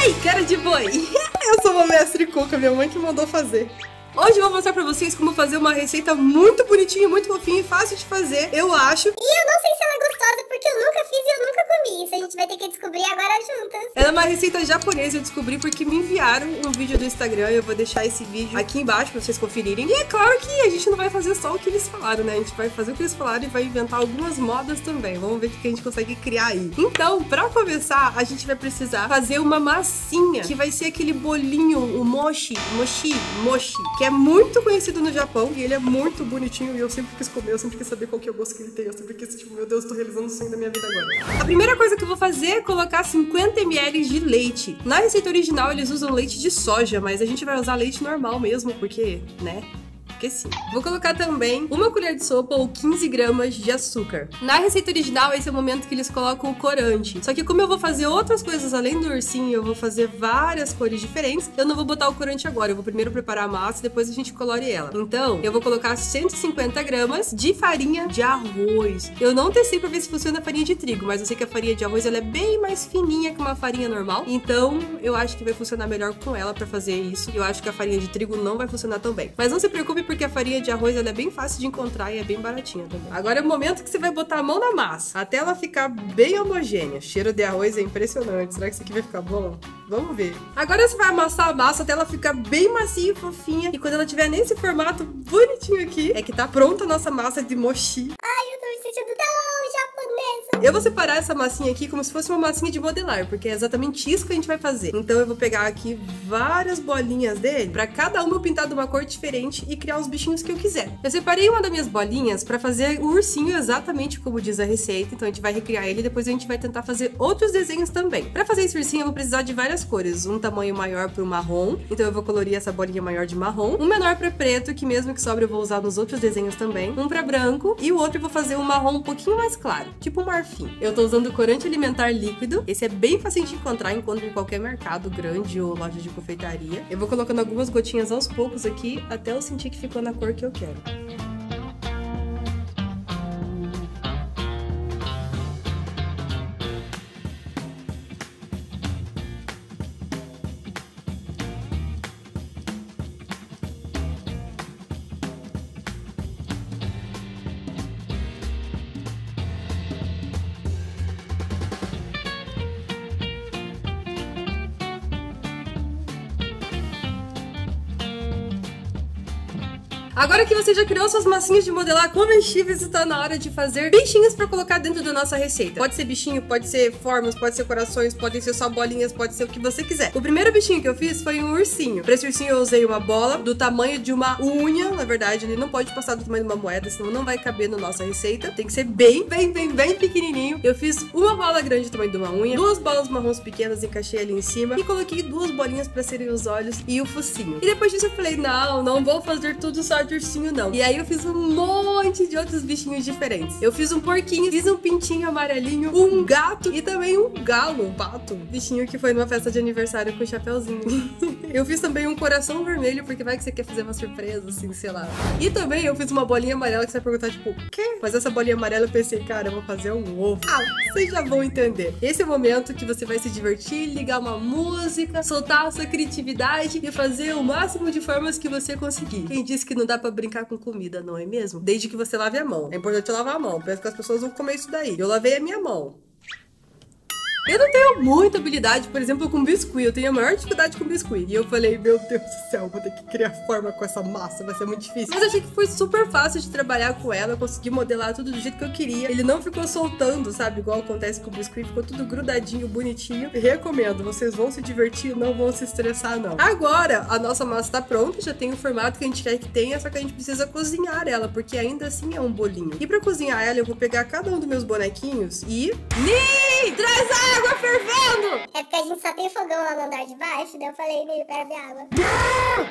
Ai, cara de boi! Eu sou uma mestre Cuca, minha mãe que mandou fazer. Hoje eu vou mostrar pra vocês como fazer uma receita muito bonitinha, muito fofinha e fácil de fazer, eu acho. E eu não sei se ela é gostosa, porque eu nunca fiz e eu nunca comi. Isso a gente vai ter que descobrir agora juntas. Ela é uma receita japonesa, eu descobri porque me enviaram um vídeo do Instagram. Eu vou deixar esse vídeo aqui embaixo pra vocês conferirem. E é claro que a gente não vai fazer só o que eles falaram, né? A gente vai fazer o que eles falaram e vai inventar algumas modas também. Vamos ver o que a gente consegue criar aí. Então, pra começar, a gente vai precisar fazer uma massinha, que vai ser aquele bolinho, o mochi, que é muito conhecido no Japão. E ele é muito bonitinho e eu sempre quis comer, eu sempre quis saber qual que é o gosto que ele tem. Eu sempre quis, tipo, meu Deus, tô realizando o sonho da minha vida agora. A primeira coisa que eu vou fazer é colocar 50 ml de leite. Na receita original eles usam leite de soja, mas a gente vai usar leite normal mesmo, porque, né? Porque sim. Vou colocar também uma colher de sopa ou 15 gramas de açúcar. Na receita original, esse é o momento que eles colocam o corante. Só que como eu vou fazer outras coisas além do ursinho, eu vou fazer várias cores diferentes, eu não vou botar o corante agora. Eu vou primeiro preparar a massa e depois a gente colore ela. Então, eu vou colocar 150 gramas de farinha de arroz. Eu não testei pra ver se funciona a farinha de trigo, mas eu sei que a farinha de arroz ela é bem mais fininha que uma farinha normal. Então, eu acho que vai funcionar melhor com ela pra fazer isso. Eu acho que a farinha de trigo não vai funcionar tão bem. Mas não se preocupe, porque a farinha de arroz ela é bem fácil de encontrar e é bem baratinha também. Agora é o momento que você vai botar a mão na massa, até ela ficar bem homogênea. O cheiro de arroz é impressionante. Será que isso aqui vai ficar bom? Vamos ver. Agora você vai amassar a massa até ela ficar bem macia e fofinha. E quando ela estiver nesse formato bonitinho aqui, é que tá pronta a nossa massa de mochi. Ai, eu tô me sentindo tão japonesa. Eu vou separar essa massinha aqui como se fosse uma massinha de modelar, porque é exatamente isso que a gente vai fazer. Então eu vou pegar aqui várias bolinhas dele, pra cada uma eu pintar de uma cor diferente e criar os bichinhos que eu quiser. Eu separei uma das minhas bolinhas pra fazer o ursinho exatamente como diz a receita, então a gente vai recriar ele e depois a gente vai tentar fazer outros desenhos também. Pra fazer esse ursinho eu vou precisar de várias cores, um tamanho maior pro marrom, então eu vou colorir essa bolinha maior de marrom, um menor pra preto, que mesmo que sobre eu vou usar nos outros desenhos também, um pra branco e o outro eu vou fazer um marrom um pouquinho mais claro, tipo um marfim. Eu tô usando corante alimentar líquido, esse é bem fácil de encontrar, encontra em qualquer mercado grande ou loja de confeitaria. Eu vou colocando algumas gotinhas aos poucos aqui, até eu sentir que ficou na cor que eu quero. Agora que você já criou suas massinhas de modelar comestíveis, está na hora de fazer bichinhos para colocar dentro da nossa receita. Pode ser bichinho, pode ser formas, pode ser corações, podem ser só bolinhas, pode ser o que você quiser. O primeiro bichinho que eu fiz foi um ursinho. Para esse ursinho eu usei uma bola do tamanho de uma unha. Na verdade, ele não pode passar do tamanho de uma moeda, senão não vai caber na nossa receita. Tem que ser bem pequenininho. Eu fiz uma bola grande do tamanho de uma unha, duas bolas marrons pequenas, encaixei ali em cima e coloquei duas bolinhas para serem os olhos e o focinho. E depois disso eu falei, não vou fazer tudo só de ursinho não. E aí eu fiz um monte de outros bichinhos diferentes. Eu fiz um porquinho, fiz um pintinho amarelinho, um gato e também um galo, um pato. Bichinho que foi numa festa de aniversário com chapeuzinho. Eu fiz também um coração vermelho, porque vai que você quer fazer uma surpresa, assim, sei lá. E também eu fiz uma bolinha amarela que você vai perguntar, tipo, o quê? Mas essa bolinha amarela eu pensei, cara, eu vou fazer um ovo. Ah, vocês já vão entender. Esse é o momento que você vai se divertir, ligar uma música, soltar a sua criatividade e fazer o máximo de formas que você conseguir. Quem disse que não dá pra brincar com comida, não é mesmo? Desde que você lave a mão. É importante lavar a mão. Penso que as pessoas vão comer isso daí. Eu lavei a minha mão. Eu não tenho muita habilidade, por exemplo, com biscuit. Eu tenho a maior dificuldade com biscuit. E eu falei, meu Deus do céu, vou ter que criar forma com essa massa, vai ser muito difícil. Mas eu achei que foi super fácil de trabalhar com ela. Eu consegui modelar tudo do jeito que eu queria. Ele não ficou soltando, sabe? Igual acontece com o biscuit. Ficou tudo grudadinho, bonitinho. E recomendo, vocês vão se divertir, não vão se estressar, não. Agora, a nossa massa tá pronta. Já tem o formato que a gente quer que tenha, só que a gente precisa cozinhar ela, porque ainda assim é um bolinho. E pra cozinhar ela, eu vou pegar cada um dos meus bonequinhos e... Traz a água fervendo! É porque a gente só tem fogão lá no andar de baixo, daí eu falei, Ney, eu quero ver água.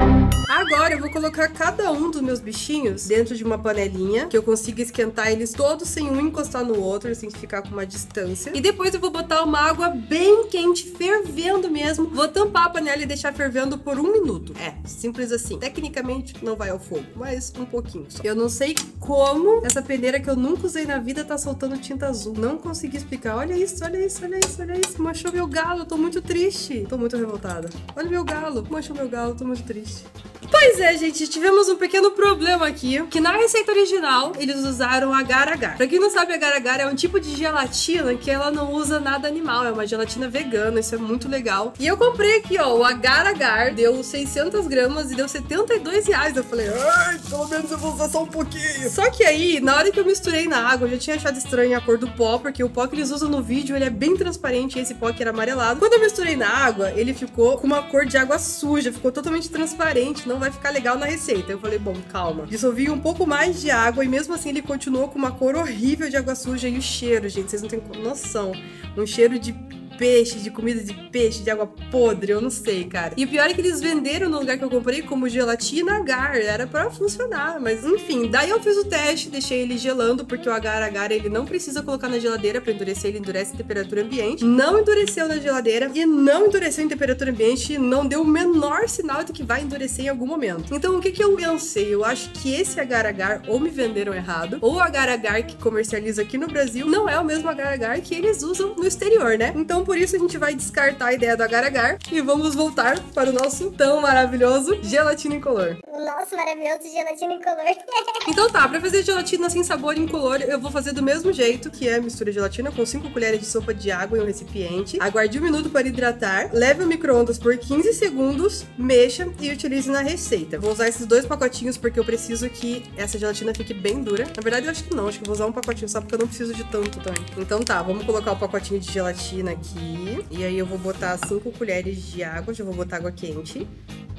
Agora eu vou colocar cada um dos meus bichinhos dentro de uma panelinha, que eu consiga esquentar eles todos sem um encostar no outro, assim, ficar com uma distância. E depois eu vou botar uma água bem quente, fervendo mesmo. Vou tampar a panela e deixar fervendo por 1 minuto. É, simples assim. Tecnicamente não vai ao fogo, mas um pouquinho só. Eu não sei como essa peneira que eu nunca usei na vida tá soltando tinta azul. Não consegui explicar. Olha isso, olha isso, olha isso, olha isso. Manchou meu galo, eu tô muito triste. Tô muito revoltada. Olha meu galo, manchou meu galo, tô muito triste. Pois é, gente, tivemos um pequeno problema aqui, que na receita original eles usaram agar-agar. Pra quem não sabe, agar-agar é um tipo de gelatina que ela não usa nada animal, é uma gelatina vegana, isso é muito legal. E eu comprei aqui, ó, o agar-agar, deu 600 gramas e deu R$72. Eu falei, ai, pelo menos eu vou usar só um pouquinho. Só que aí, na hora que eu misturei na água, eu já tinha achado estranha a cor do pó, porque o pó que eles usam no vídeo, ele é bem transparente, e esse pó aqui era amarelado. Quando eu misturei na água, ele ficou com uma cor de água suja, ficou totalmente transparente, não vai ficar legal na receita. Eu falei, bom, calma. Dissolvi um pouco mais de água e mesmo assim ele continuou com uma cor horrível de água suja. E o cheiro, gente, vocês não têm noção. Um cheiro de peixe, de comida de peixe, de água podre, eu não sei, cara. E o pior é que eles venderam no lugar que eu comprei como gelatina agar, era pra funcionar, mas enfim. Daí eu fiz o teste, deixei ele gelando, porque o agar-agar ele não precisa colocar na geladeira pra endurecer, ele endurece em temperatura ambiente. Não endureceu na geladeira e não endureceu em temperatura ambiente, não deu o menor sinal de que vai endurecer em algum momento. Então o que que eu pensei? Eu acho que esse agar-agar ou me venderam errado, ou o agar-agar que comercializa aqui no Brasil não é o mesmo agar-agar que eles usam no exterior, né? Então por isso a gente vai descartar a ideia do agar-agar e vamos voltar para o nosso tão maravilhoso gelatina incolor. O nosso maravilhoso gelatina incolor. Então tá, pra fazer gelatina sem sabor incolor, eu vou fazer do mesmo jeito, que é mistura gelatina com 5 colheres de sopa de água em um recipiente. Aguarde 1 minuto para hidratar, leve ao micro-ondas por 15 segundos, mexa e utilize na receita. Vou usar esses 2 pacotinhos porque eu preciso que essa gelatina fique bem dura. Na verdade eu acho que não, acho que eu vou usar um pacotinho só porque eu não preciso de tanto também. Então tá, vamos colocar o pacotinho de gelatina aqui. E aí eu vou botar 5 colheres de água, já vou botar água quente.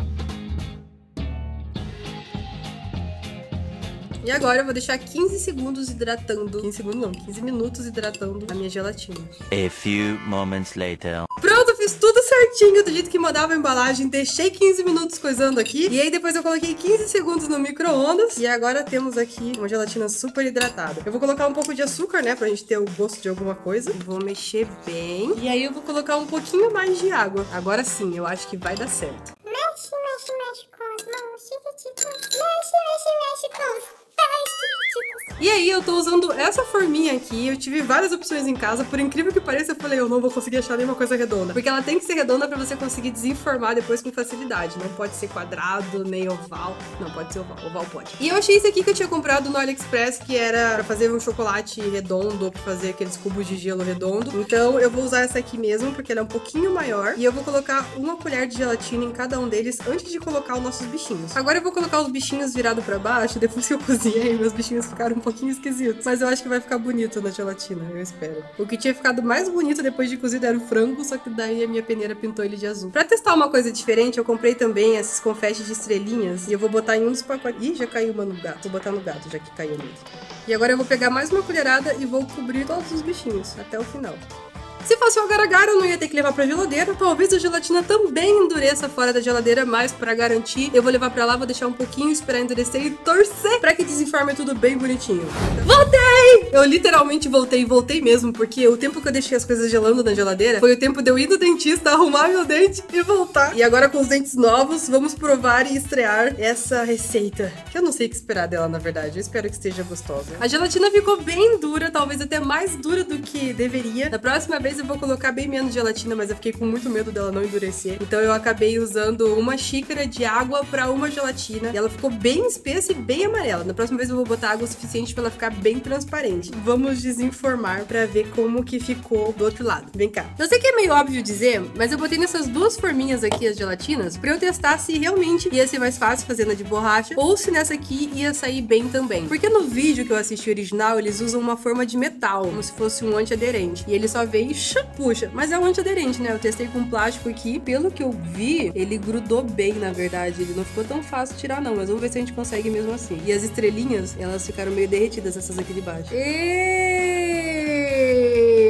E agora eu vou deixar 15 segundos hidratando. 15 segundos não, 15 minutos hidratando a minha gelatina. A few moments later. Pronto, fiz tudo certinho do jeito que mandava a embalagem. Deixei 15 minutos coisando aqui. E aí depois eu coloquei 15 segundos no micro-ondas. E agora temos aqui uma gelatina super hidratada. Eu vou colocar um pouco de açúcar, né? Pra gente ter o gosto de alguma coisa. Vou mexer bem. E aí eu vou colocar um pouquinho mais de água. Agora sim, eu acho que vai dar certo. Mexe, mexe, mexe com as mãos chiquititas. Mexe, mexe, mexe com os pés chiquititos. E aí eu tô usando essa forminha aqui. Eu tive várias opções em casa. Por incrível que pareça, eu falei, eu não vou conseguir achar nenhuma coisa redonda. Porque ela tem que ser redonda pra você conseguir desenformar depois com facilidade. Não pode ser quadrado, nem oval. Não, pode ser oval. Oval pode. E eu achei esse aqui que eu tinha comprado no AliExpress, que era pra fazer um chocolate redondo, ou pra fazer aqueles cubos de gelo redondo. Então eu vou usar essa aqui mesmo, porque ela é um pouquinho maior. E eu vou colocar 1 colher de gelatina em cada um deles antes de colocar os nossos bichinhos. Agora eu vou colocar os bichinhos virados pra baixo. Depois que eu cozinhei, meus bichinhos ficaram um pouquinho esquisitos. Mas eu acho que vai ficar bonito na gelatina, eu espero. O que tinha ficado mais bonito depois de cozido era o frango, só que daí a minha peneira pintou ele de azul. Pra testar uma coisa diferente, eu comprei também esses confetes de estrelinhas e eu vou botar em um dos pacotes. Ih, já caiu uma no gato. Vou botar no gato, já que caiu mesmo. E agora eu vou pegar mais uma colherada e vou cobrir todos os bichinhos até o final. Se fosse o agar-agar, eu não ia ter que levar pra geladeira. Talvez a gelatina também endureça fora da geladeira, mas pra garantir, eu vou levar pra lá, vou deixar um pouquinho, esperar endurecer e torcer pra que desenforme tudo bem bonitinho. Voltei! Eu literalmente voltei mesmo, porque o tempo que eu deixei as coisas gelando na geladeira foi o tempo de eu ir no dentista, arrumar meu dente e voltar. E agora com os dentes novos, vamos provar e estrear essa receita. Que eu não sei o que esperar dela, na verdade. Eu espero que esteja gostosa. A gelatina ficou bem dura, talvez até mais dura do que deveria. Da próxima vez eu vou colocar bem menos gelatina, mas eu fiquei com muito medo dela não endurecer. Então eu acabei usando 1 xícara de água pra 1 gelatina. E ela ficou bem espessa e bem amarela. Na próxima vez eu vou botar água o suficiente pra ela ficar bem transparente. Vamos desenformar pra ver como que ficou do outro lado. Vem cá. Eu sei que é meio óbvio dizer, mas eu botei nessas 2 forminhas aqui as gelatinas pra eu testar se realmente ia ser mais fácil fazer na de borracha ou se nessa aqui ia sair bem também. Porque no vídeo que eu assisti original, eles usam uma forma de metal, como se fosse um antiaderente. E ele só veio puxa, mas é um antiaderente, né? Eu testei com plástico aqui, pelo que eu vi, ele grudou bem, na verdade. Ele não ficou tão fácil de tirar, não, mas vamos ver se a gente consegue mesmo assim. E as estrelinhas, elas ficaram meio derretidas, essas aqui de baixo.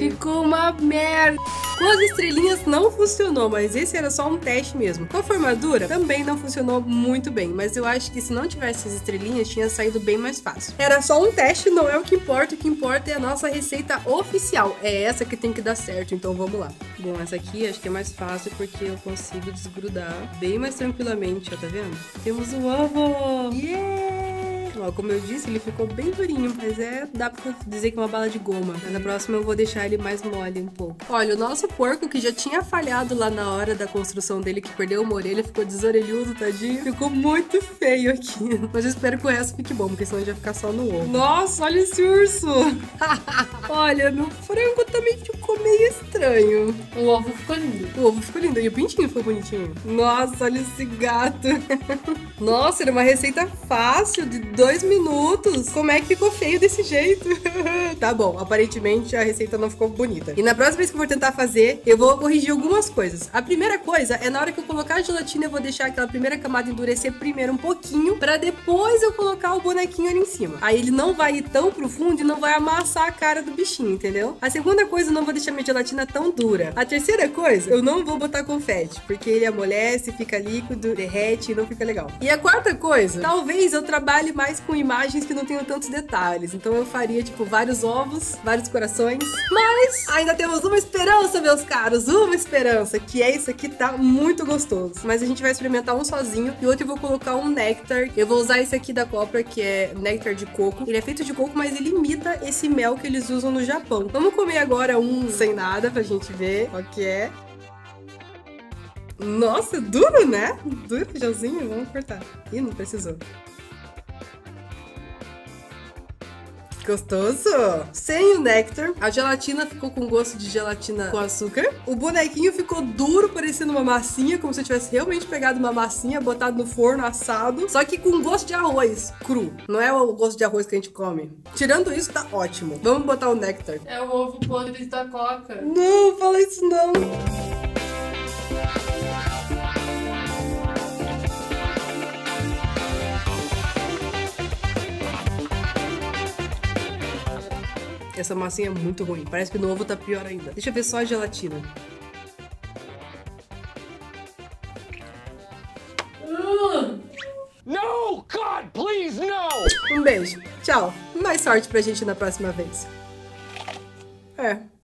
Ficou uma merda. Com as estrelinhas não funcionou, mas esse era só um teste mesmo. Com a formadura também não funcionou muito bem, mas eu acho que se não tivesse as estrelinhas tinha saído bem mais fácil. Era só um teste, não é o que importa é a nossa receita oficial. É essa que tem que dar certo, então vamos lá. Bom, essa aqui acho que é mais fácil porque eu consigo desgrudar bem mais tranquilamente, ó, tá vendo? Temos o ovo! Yeah! Ó, como eu disse, ele ficou bem durinho, mas dá pra dizer que é uma bala de goma. Mas na próxima eu vou deixar ele mais mole um pouco. Olha, o nosso porco, que já tinha falhado lá na hora da construção dele, que perdeu uma orelha, ficou desorelhudo, tadinho. Ficou muito feio aqui. Mas eu espero que o resto fique bom, porque senão ele vai ficar só no ovo. Nossa, olha esse urso! Olha, no frango também ficou meio estranho. O ovo ficou lindo. O ovo ficou lindo. E o pintinho ficou bonitinho. Nossa, olha esse gato. Nossa, era uma receita fácil, de 2 minutos. Como é que ficou feio desse jeito? Tá bom, aparentemente a receita não ficou bonita. E na próxima vez que eu for tentar fazer, eu vou corrigir algumas coisas. A primeira coisa é na hora que eu colocar a gelatina, eu vou deixar aquela primeira camada endurecer primeiro um pouquinho, pra depois eu colocar o bonequinho ali em cima. Aí ele não vai ir tão profundo e não vai amassar a cara do bichinho, entendeu? A segunda coisa, eu não vou deixar minha gelatina tão dura. A terceira coisa, eu não vou botar confete, porque ele amolece, fica líquido, derrete e não fica legal. E a quarta coisa, talvez eu trabalhe mais com imagens que não tenham tantos detalhes. Então eu faria, tipo, vários ovos, vários corações. Mas ainda temos uma esperança, meus caros, uma esperança, que é isso aqui, tá muito gostoso. Mas a gente vai experimentar um sozinho e outro eu vou colocar um néctar. Eu vou usar esse aqui da Copra, que é néctar de coco. Ele é feito de coco, mas ele imita esse mel que eles usam no Japão. Vamos comer agora um sem nada pra gente ver qual que é. Nossa, duro, né? Duro, feijãozinho. Vamos cortar. Ih, não precisou. Gostoso! Sem o néctar, a gelatina ficou com gosto de gelatina com açúcar. O bonequinho ficou duro, parecendo uma massinha, como se eu tivesse realmente pegado uma massinha, botado no forno, assado. Só que com gosto de arroz, cru. Não é o gosto de arroz que a gente come. Tirando isso, tá ótimo. Vamos botar o néctar. É o ovo podre da Coca. Não, fala isso não. Essa massinha é muito ruim. Parece que no ovo tá pior ainda. Deixa eu ver só a gelatina. No, God, please, no! Um beijo. Tchau. Mais sorte pra gente na próxima vez. É.